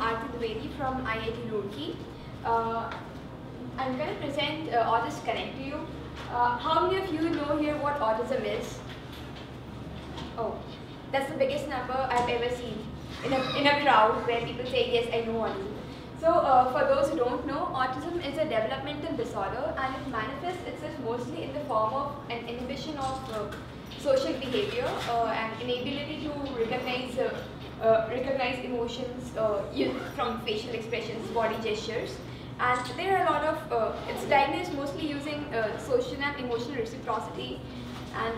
Aarti Dwivedi from IIT Roorkee. Uh, I'm going to present Autism Connect to you. How many of you know here what autism is? Oh, that's the biggest number I've ever seen in a crowd where people say, yes, I know autism. So for those who don't know, autism is a developmental disorder and it manifests itself mostly in the form of an inhibition of social behavior and inability to recognize emotions from facial expressions, body gestures. And there are a lot of, it's diagnosed mostly using social and emotional reciprocity, and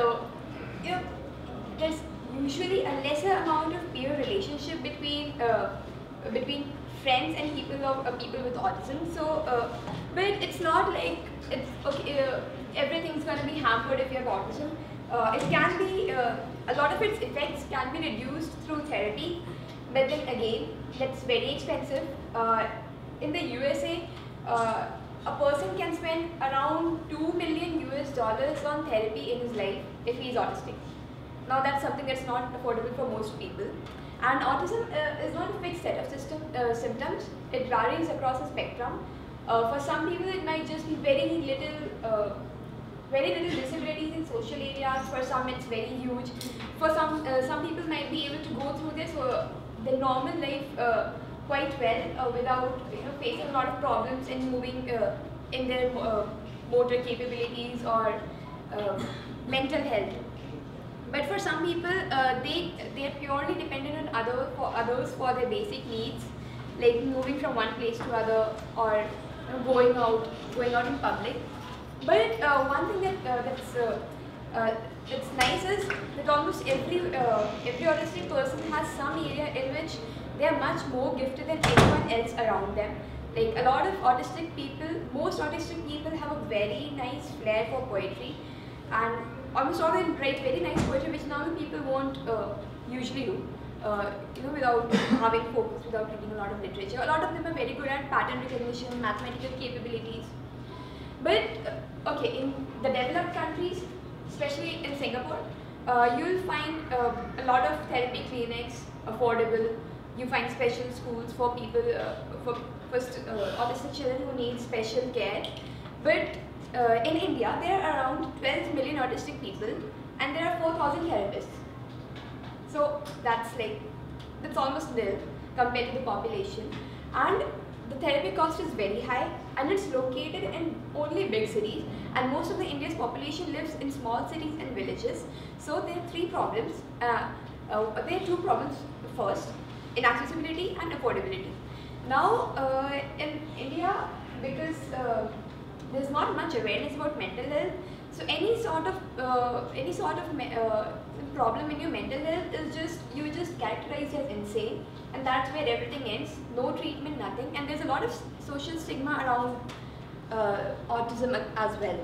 there's usually a lesser amount of peer relationship between friends and people with autism. So, but it's not like it's okay. Everything's going to be hampered if you have autism. It can be a lot of its effects can be reduced through therapy, but then again, that's very expensive. In the USA, a person can spend around $2 million on therapy in his life if he is autistic. Now that's something that's not affordable for most people. And autism is not a fixed set of symptoms. It varies across the spectrum. For some people, it might just be very little disabilities in social areas. For some, it's very huge. For some people might be able to go through this the normal life quite well without facing a lot of problems in moving in their motor capabilities or mental health. But for some people, they are purely dependent on others for their basic needs, like moving from one place to other or going out in public. But one thing that's nice is that almost every autistic person has some area in which they are much more gifted than anyone else around them. Like a lot of autistic people, most autistic people have a very nice flair for poetry, and almost all of them write very nice poetry, which normal people won't usually do. Without having focus, without reading a lot of literature. A lot of them are very good at pattern recognition, mathematical capabilities. But okay, in the developed countries, especially in Singapore, you'll find a lot of therapy clinics affordable. You find special schools for people, for autistic children who need special care. But in India, there are around 12 million autistic people, and there are 4,000 therapists. So that's almost nil compared to the population. And the therapy cost is very high, and it's located in only big cities, and most of the India's population lives in small cities and villages. So there are three problems. There are two problems. First, inaccessibility and affordability. Now in India, because there's not much awareness about mental health, so any sort of problem in your mental health is you just characterized as insane, and that's where everything ends. No treatment, nothing, and there's a lot of social stigma around autism as well.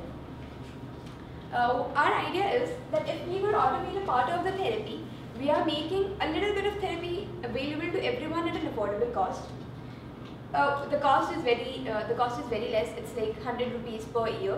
Our idea is that if we were to automate a part of the therapy, we are making a little bit of therapy available to everyone at an affordable cost. The cost is very less. It's like 100 rupees per year.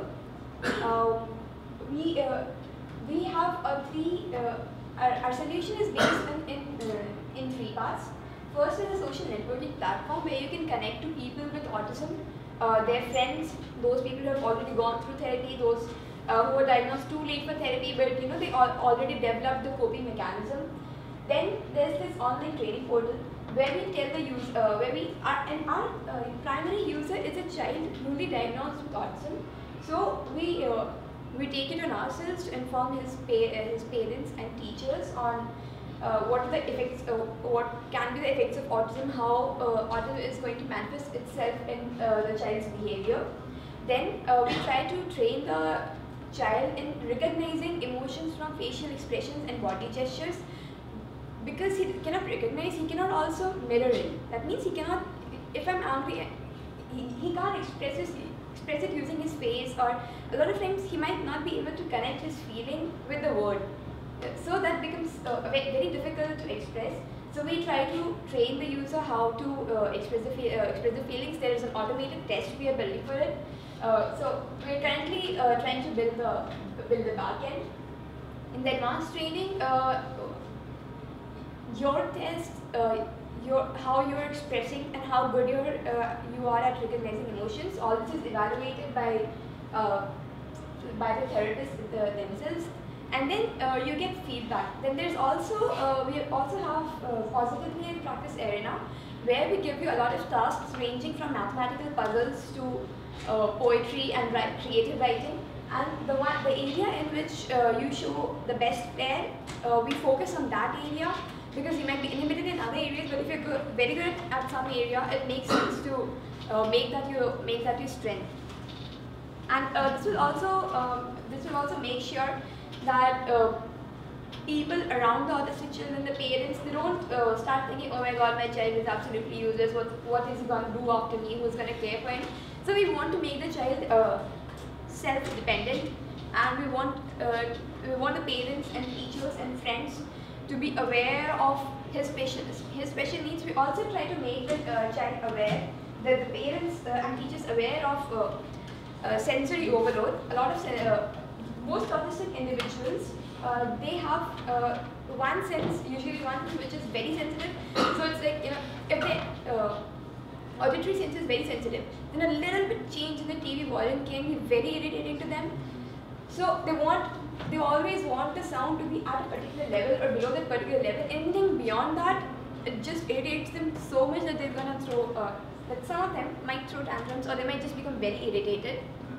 We have our solution is based in three parts. First is a social networking platform where you can connect to people with autism, their friends, those people who have already gone through therapy, those who were diagnosed too late for therapy, but they already developed the coping mechanism. Then there's this online training portal where we tell the user, our primary user is a child newly diagnosed with autism. So we take it on ourselves to inform his parents and teachers on what are the effects, what can be the effects of autism, how autism is going to manifest itself in the child's behavior. Then we try to train the child in recognizing emotions from facial expressions and body gestures. Because he cannot recognize, he cannot also mirror it. That means he cannot, if I'm angry, he can't express it using his face, or a lot of times he might not be able to connect his feeling with the word. So that becomes very difficult to express. So we try to train the user how to express the feelings. There is an automated test we are building for it. So we're currently trying to build the back end. In the advanced training, your test, how you're expressing and how good you are at recognizing emotions. All this is evaluated by the therapists themselves, and then you get feedback. Then there's also we also have positively in practice arena, where we give you a lot of tasks ranging from mathematical puzzles to poetry and creative writing. And the area in which you show the best player, we focus on that area, because you might be inhibited in other areas, but if you're very good at some area, it makes sense to make that your strength. And this will also make sure that people around the autistic children, the parents, they don't start thinking, oh my god, my child is absolutely useless, what is he going to do after me, who's going to care for him. So we want to make the child self-dependent, and we want the parents and teachers and friends to be aware of his special needs. We also try to make the child aware, the parents and teachers aware of sensory overload. A lot of most autistic individuals, they have one sense, usually one which is very sensitive. So it's like, you know, if their auditory sense is very sensitive, then a little bit change in the TV volume can be very irritating to them. So they always want the sound to be at a particular level or below that particular level. Anything beyond that, it just irritates them so much that they're gonna throw. That some of them might throw tantrums, or they might just become very irritated.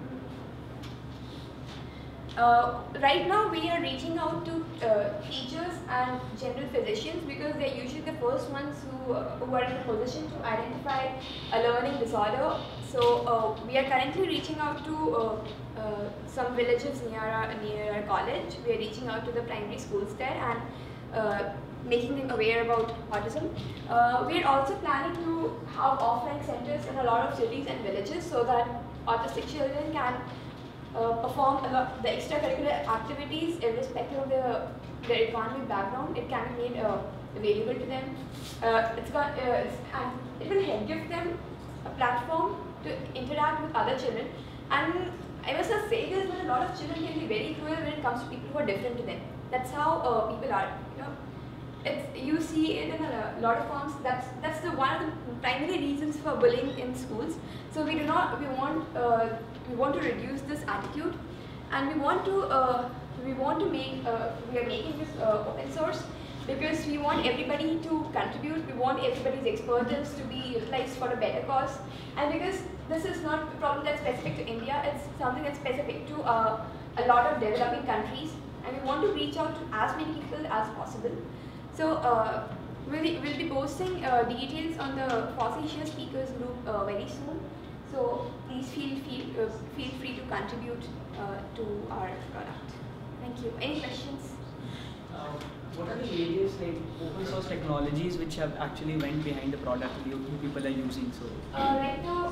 Right now we are reaching out to teachers and general physicians, because they're usually the first ones who are in a position to identify a learning disorder. So we are currently reaching out to some villages near our college. We are reaching out to the primary schools there and making them aware about autism. We are also planning to have offline centers in a lot of cities and villages, so that autistic children can perform a lot the extracurricular activities irrespective of their economic background. It can be made available to them. And it will give them a platform to interact with other children. And I must not say this, but a lot of children can be very cruel when it comes to people who are different to them. That's how people are. You know, you see it in a lot of forms. That's one of the primary reasons for bullying in schools. So we want to reduce this attitude, and we are making this open source, because we want everybody to contribute. We want everybody's expertise to be utilized for a better cause, and because this is not a problem that's specific to India, it's something that's specific to a lot of developing countries, and we want to reach out to as many people as possible. So we'll be posting details on the FOSS speakers group very soon. So please feel free to contribute to our product. Thank you. Any questions? What are the various open source technologies which have actually went behind the product you people are using? So right now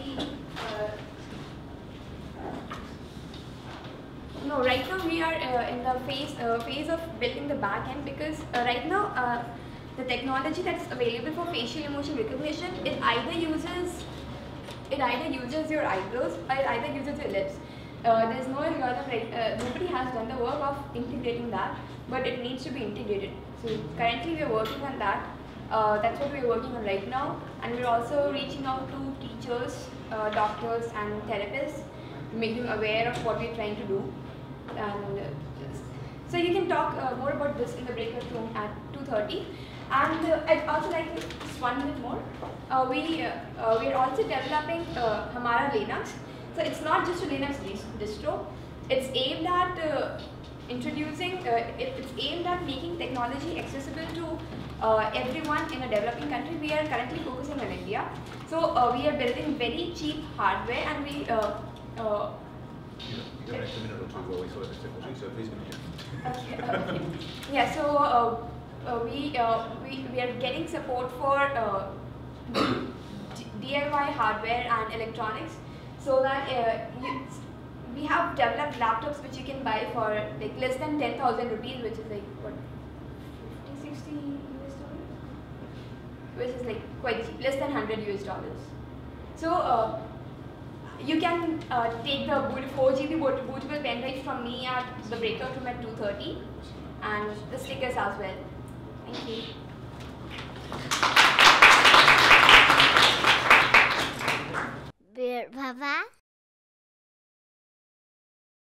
we are in the phase of building the back end, because right now the technology that's available for facial emotion recognition, it either uses your eyebrows or it either uses your lips. There's no algorithm, nobody has done the work of integrating that, but it needs to be integrated. So currently we are working on that. That's what we are working on right now, and we're also reaching out to teachers, doctors and therapists to make them aware of what we're trying to do. And so you can talk more about this in the breakout room at 2:30. And I'd also like to just 1 minute more. We are also developing Hamara Linux. So it's not just a Linux distro. It's aimed at it's aimed at making technology accessible to everyone in a developing country. We are currently focusing on India. So we are building very cheap hardware, and we. You got a minute or two while we sort this technology, so please continue. Okay. Yeah. So. We are getting support for DIY hardware and electronics, so that we have developed laptops which you can buy for like less than 10,000 rupees, which is like what, 50-60 US dollars, which is like quite cheap, less than 100 US dollars. So you can take the 4 GB bootable pen drive from me at the breakout room at 2:30, and the stickers as well. Thank you.